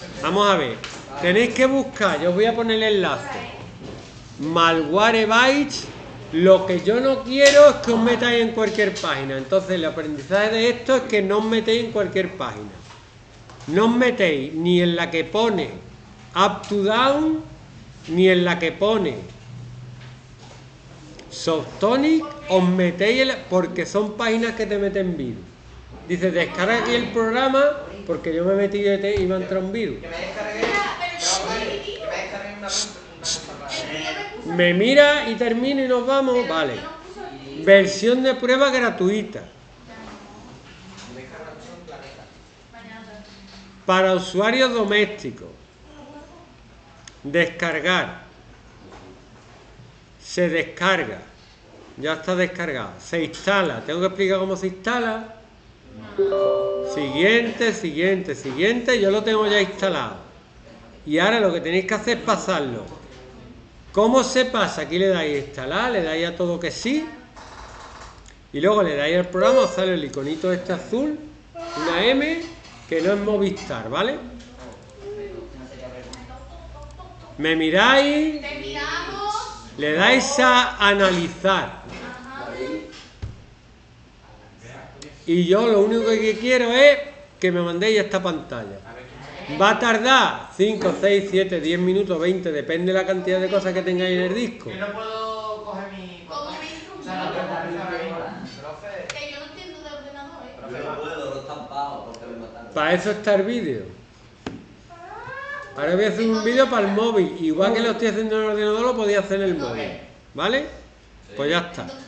Vamos a ver. Tenéis que buscar, yo os voy a poner el enlace. Malwarebytes. Lo que yo no quiero es que os metáis en cualquier página. Entonces el aprendizaje de esto es que no os metéis en cualquier página. No os metéis ni en la que pone up to down, ni en la que pone Softonic. Os metéis porque son páginas que te meten virus. Dice, descarga aquí el programa, porque yo me metí y me entró un virus. Me mira y termino y nos vamos. Vale. Versión de prueba gratuita. Para usuarios domésticos. Descargar. Se descarga. Ya está descargado. Se instala. ¿Tengo que explicar cómo se instala? Siguiente. Yo lo tengo ya instalado. Y ahora lo que tenéis que hacer es pasarlo. ¿Cómo se pasa? Aquí le dais a instalar, le dais a todo que sí. Y luego le dais al programa, os sale el iconito este azul, una M, que no es Movistar, ¿vale? Me miráis, le dais a analizar. Y yo lo único que quiero es que me mandéis esta pantalla. Va a tardar 5, 6, 7, 10 minutos, 20, depende de la cantidad de cosas que tengáis en el disco. Yo no puedo coger mi... O sea, no profe. Que yo no entiendo de ordenador, ¿eh? Yo no puedo, lo he estampado porque me mataron. Para eso está el vídeo. Ahora voy a hacer un vídeo para el móvil. Igual que lo estoy haciendo en el ordenador, lo podía hacer en el móvil. ¿Vale? Pues ya está.